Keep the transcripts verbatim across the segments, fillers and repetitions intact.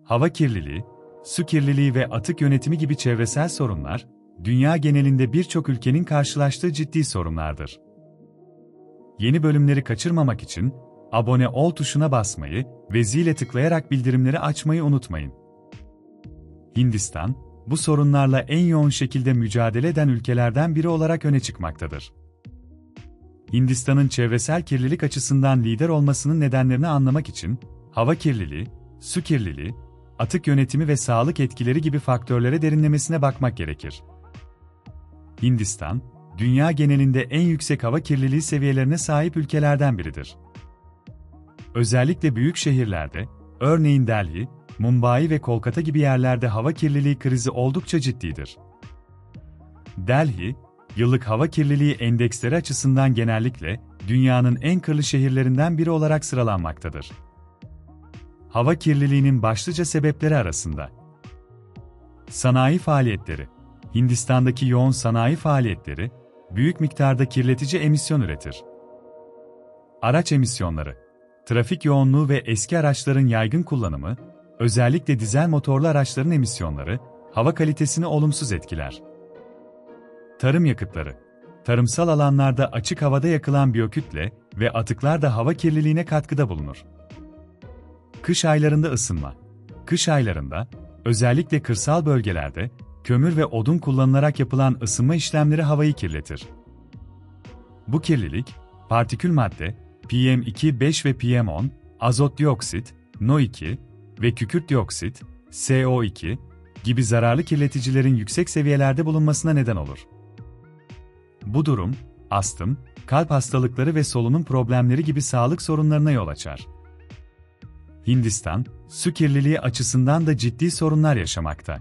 Hava kirliliği, su kirliliği ve atık yönetimi gibi çevresel sorunlar, dünya genelinde birçok ülkenin karşılaştığı ciddi sorunlardır. Yeni bölümleri kaçırmamak için abone ol tuşuna basmayı ve zile tıklayarak bildirimleri açmayı unutmayın. Hindistan, bu sorunlarla en yoğun şekilde mücadele eden ülkelerden biri olarak öne çıkmaktadır. Hindistan'ın çevresel kirlilik açısından lider olmasının nedenlerini anlamak için, hava kirliliği, su kirliliği, atık yönetimi ve sağlık etkileri gibi faktörlere derinlemesine bakmak gerekir. Hindistan, dünya genelinde en yüksek hava kirliliği seviyelerine sahip ülkelerden biridir. Özellikle büyük şehirlerde, örneğin Delhi, Mumbai ve Kolkata gibi yerlerde hava kirliliği krizi oldukça ciddidir. Delhi, yıllık hava kirliliği endeksleri açısından genellikle dünyanın en kirli şehirlerinden biri olarak sıralanmaktadır. Hava kirliliğinin başlıca sebepleri arasında sanayi faaliyetleri. Hindistan'daki yoğun sanayi faaliyetleri, büyük miktarda kirletici emisyon üretir. Araç emisyonları. Trafik yoğunluğu ve eski araçların yaygın kullanımı, özellikle dizel motorlu araçların emisyonları, hava kalitesini olumsuz etkiler. Tarım yakıtları. Tarımsal alanlarda açık havada yakılan biyokütle ve atıklar da hava kirliliğine katkıda bulunur. Kış aylarında ısınma. Kış aylarında, özellikle kırsal bölgelerde, kömür ve odun kullanılarak yapılan ısınma işlemleri havayı kirletir. Bu kirlilik, partikül madde, P M iki nokta beş ve P M on, azot dioksit, N O iki ve kükürt dioksit, C O iki gibi zararlı kirleticilerin yüksek seviyelerde bulunmasına neden olur. Bu durum, astım, kalp hastalıkları ve solunum problemleri gibi sağlık sorunlarına yol açar. Hindistan, su kirliliği açısından da ciddi sorunlar yaşamakta.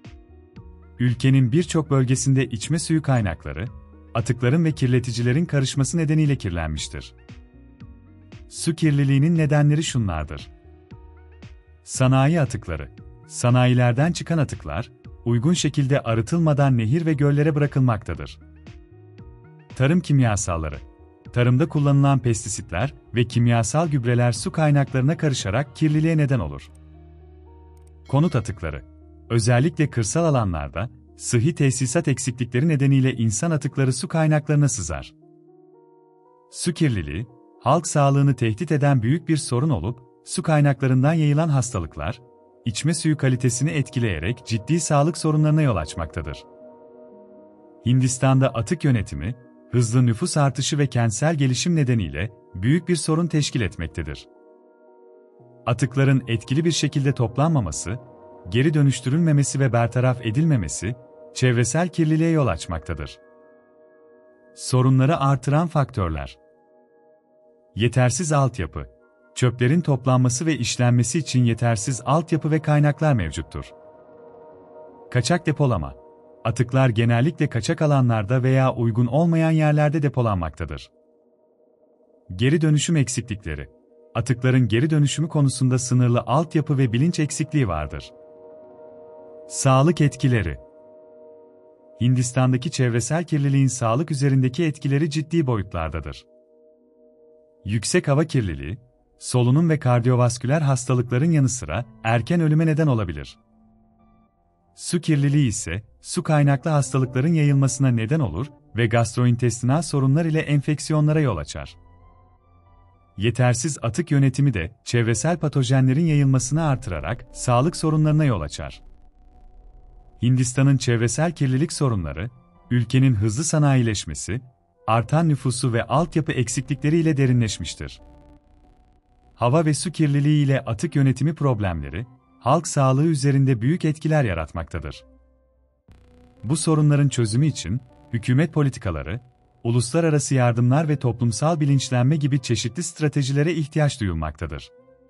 Ülkenin birçok bölgesinde içme suyu kaynakları, atıkların ve kirleticilerin karışması nedeniyle kirlenmiştir. Su kirliliğinin nedenleri şunlardır. Sanayi atıkları. Sanayilerden çıkan atıklar, uygun şekilde arıtılmadan nehir ve göllere bırakılmaktadır. Tarım kimyasalları. Tarımda kullanılan pestisitler ve kimyasal gübreler su kaynaklarına karışarak kirliliğe neden olur. Konut atıkları. Özellikle kırsal alanlarda, sıhhi tesisat eksiklikleri nedeniyle insan atıkları su kaynaklarına sızar. Su kirliliği, halk sağlığını tehdit eden büyük bir sorun olup, su kaynaklarından yayılan hastalıklar, içme suyu kalitesini etkileyerek ciddi sağlık sorunlarına yol açmaktadır. Hindistan'da atık yönetimi, hızlı nüfus artışı ve kentsel gelişim nedeniyle büyük bir sorun teşkil etmektedir. Atıkların etkili bir şekilde toplanmaması, geri dönüştürülmemesi ve bertaraf edilmemesi, çevresel kirliliğe yol açmaktadır. Sorunları artıran faktörler. Yetersiz altyapı. Çöplerin toplanması ve işlenmesi için yetersiz altyapı ve kaynaklar mevcuttur. Kaçak depolama. Atıklar genellikle kaçak alanlarda veya uygun olmayan yerlerde depolanmaktadır. Geri dönüşüm eksiklikleri. Atıkların geri dönüşümü konusunda sınırlı altyapı ve bilinç eksikliği vardır. Sağlık etkileri. Hindistan'daki çevresel kirliliğin sağlık üzerindeki etkileri ciddi boyutlardadır. Yüksek hava kirliliği, solunum ve kardiyovasküler hastalıkların yanı sıra erken ölüme neden olabilir. Su kirliliği ise, su kaynaklı hastalıkların yayılmasına neden olur ve gastrointestinal sorunlar ile enfeksiyonlara yol açar. Yetersiz atık yönetimi de, çevresel patojenlerin yayılmasını artırarak sağlık sorunlarına yol açar. Hindistan'ın çevresel kirlilik sorunları, ülkenin hızlı sanayileşmesi, artan nüfusu ve altyapı eksiklikleriyle derinleşmiştir. Hava ve su kirliliği ile atık yönetimi problemleri, halk sağlığı üzerinde büyük etkiler yaratmaktadır. Bu sorunların çözümü için, hükümet politikaları, uluslararası yardımlar ve toplumsal bilinçlenme gibi çeşitli stratejilere ihtiyaç duyulmaktadır.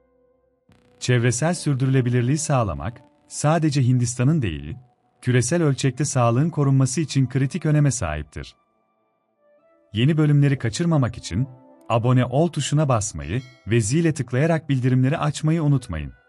Çevresel sürdürülebilirliği sağlamak, sadece Hindistan'ın değil, küresel ölçekte sağlığın korunması için kritik öneme sahiptir. Yeni bölümleri kaçırmamak için, abone ol tuşuna basmayı ve zile tıklayarak bildirimleri açmayı unutmayın.